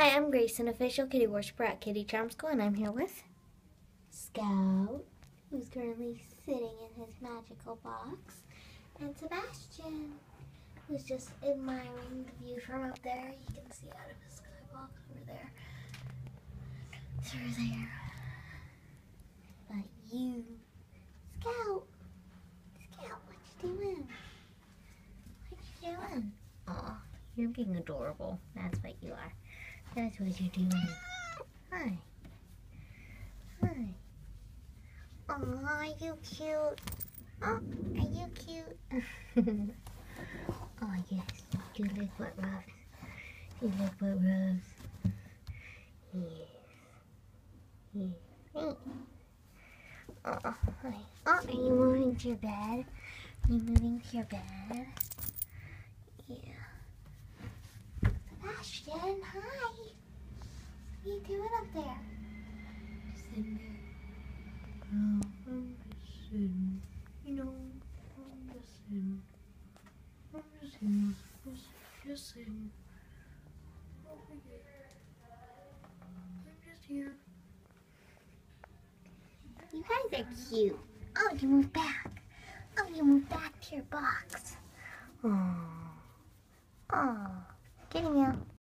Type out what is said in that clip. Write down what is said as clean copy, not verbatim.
Hi, I'm Grace, an official kitty worshiper at Kitty Charm School, and I'm here with Scout, who's currently sitting in his magical box, and Sebastian, who's just admiring the view from up there. You can see out of his skybox over there. Through there. But you, Scout, what you doing? What you doing? Aw, you're being adorable. That's what you are. That's what you're doing. Hi. Aw, you cute. Oh, are you cute? Oh, yes. You look what rubs. You look what rubs. Yes. Oh, hi. Oh, are you moving to your bed? Are you moving to your bed? Yeah. Sebastian, hi. What are you doing up there? Just sitting there. Oh, I'm just sitting. You know, I'm just sitting. Just sitting. Over here. I'm just here. You guys are cute. Oh, you moved back. Oh, you moved back to your box. Oh. Oh. Getting out.